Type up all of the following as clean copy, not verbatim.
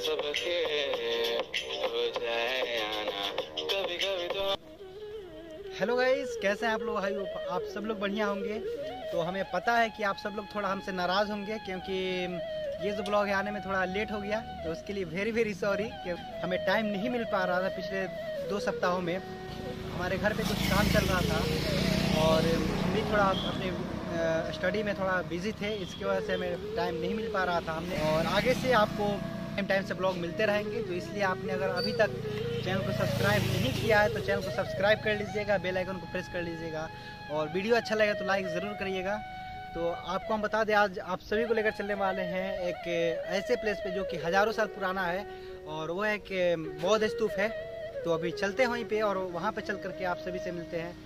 सबके हो जाए आना कभी कभी तो। हेलो गाइस, कैसे हैं आप लोग? भाई आप सब लोग बढ़िया होंगे। तो हमें पता है कि आप सब लोग थोड़ा हमसे नाराज़ होंगे क्योंकि ये जो ब्लॉग है आने में थोड़ा लेट हो गया, तो उसके लिए वेरी वेरी सॉरी कि हमें टाइम नहीं मिल पा रहा था। पिछले 2 सप्ताहों में हमारे घर पे कुछ काम चल रहा था और हम भी थोड़ा अपने स्टडी में थोड़ा बिजी थे, इसकी वजह से हमें टाइम नहीं मिल पा रहा था हमने। और आगे से आपको टाइम से ब्लॉग मिलते रहेंगे, तो इसलिए आपने अगर अभी तक चैनल को सब्सक्राइब नहीं किया है तो चैनल को सब्सक्राइब कर लीजिएगा, बेल आइकन को प्रेस कर लीजिएगा और वीडियो अच्छा लगे तो लाइक ज़रूर करिएगा। तो आपको हम बता दें, आज आप सभी को लेकर चलने वाले हैं एक ऐसे प्लेस पे जो कि हज़ारों साल पुराना है और वो एक बौद्ध स्तूप है। तो अभी चलते हैं वहीं पे और वहाँ पे चल करके आप सभी से मिलते हैं।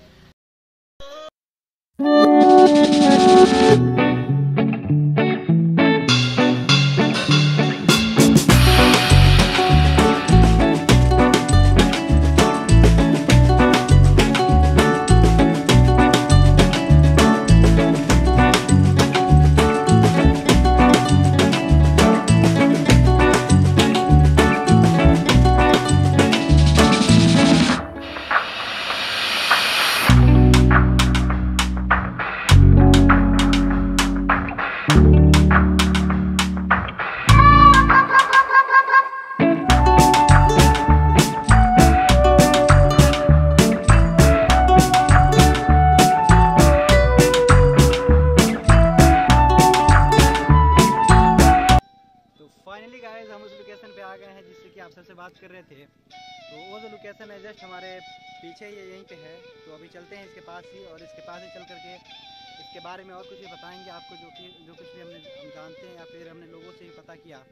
फाइनली गाइस, हम उस लोकेशन पे आ गए हैं जिससे कि आप सबसे बात कर रहे थे। तो वो जो लोकेशन है जस्ट हमारे पीछे ये यहीं पे है। तो अभी चलते हैं इसके पास ही और इसके पास ही चल करके इसके बारे में और कुछ भी बताएंगे आपको, जो कुछ भी हम जानते हैं या फिर हमने लोगों से भी पता किया।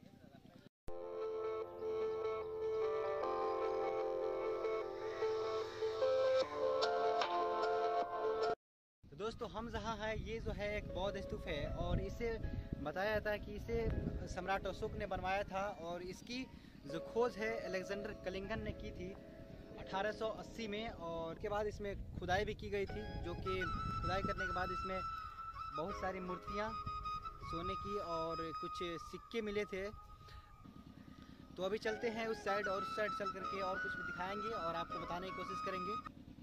तो दोस्तों, हम जहाँ हैं ये जो है एक बौद्ध स्तूप है और इसे बताया जाता है कि इसे सम्राट अशोक ने बनवाया था और इसकी जो खोज है अलेक्जेंडर कलिंगन ने की थी 1880 में। और उसके बाद इसमें खुदाई भी की गई थी, जो कि खुदाई करने के बाद इसमें बहुत सारी मूर्तियाँ सोने की और कुछ सिक्के मिले थे। तो अभी चलते हैं उस साइड और उस साइड चल करके और कुछ भी दिखाएंगे और आपको बताने की कोशिश करेंगे।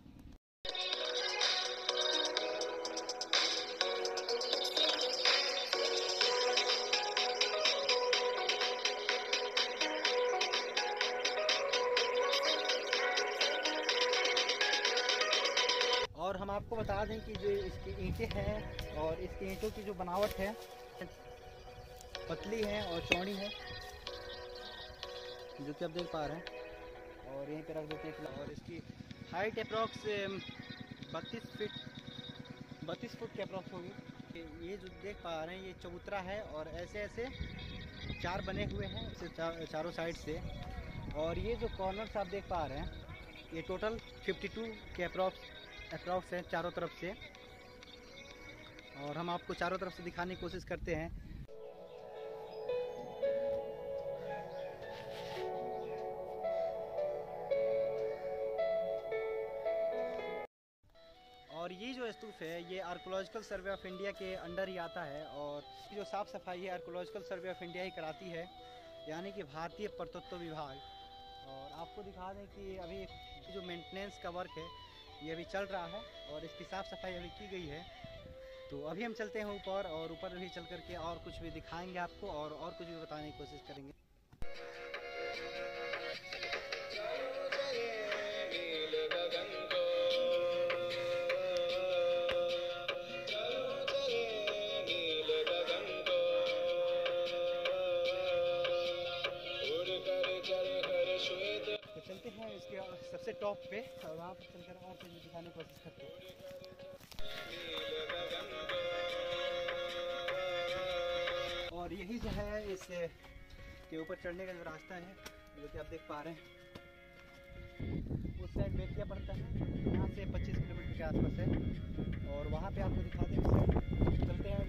और हम आपको बता दें कि जो इसकी ईंटें हैं और इसकी ईंटों की जो बनावट है पतली है और चौड़ी है, जो कि आप देख पा रहे हैं। और यहीं पे रख देते हैं और इसकी हाइट अप्रॉक्स 32 फुट के अप्रॉक्स होगी। ये जो देख पा रहे हैं ये चबूतरा है और ऐसे ऐसे 4 बने हुए हैं इसे चारों साइड से। और ये जो कॉर्नर्स आप देख पा रहे हैं ये टोटल 52 के अप्रॉक्स है चारों तरफ से। और हम आपको चारों तरफ से दिखाने की कोशिश करते हैं। और ये जो स्तूप है ये आर्कोलॉजिकल सर्वे ऑफ इंडिया के अंडर ही आता है और इसकी जो साफ़ सफाई है आर्कोलॉजिकल सर्वे ऑफ इंडिया ही कराती है, यानी कि भारतीय पुरातत्व विभाग। और आपको दिखा दें कि अभी जो मेंटेनेंस का वर्क है ये अभी चल रहा है और इसकी साफ़ सफाई अभी की गई है। तो अभी हम चलते हैं ऊपर और ऊपर भी चल करके और कुछ भी दिखाएंगे आपको और कुछ भी बताने की कोशिश करेंगे। तो चलते हैं इसके सबसे टॉप पे और वहाँ पर चलकर और कुछ भी दिखाने की कोशिश करते हैं। और यही जो है इस के ऊपर चढ़ने का जो रास्ता है जो कि आप देख पा रहे हैं, उस साइड बेतिया पड़ता है, यहाँ से 25 किलोमीटर के आसपास है। और वहाँ पे आपको दिखा दें, उस साइड चलते हैं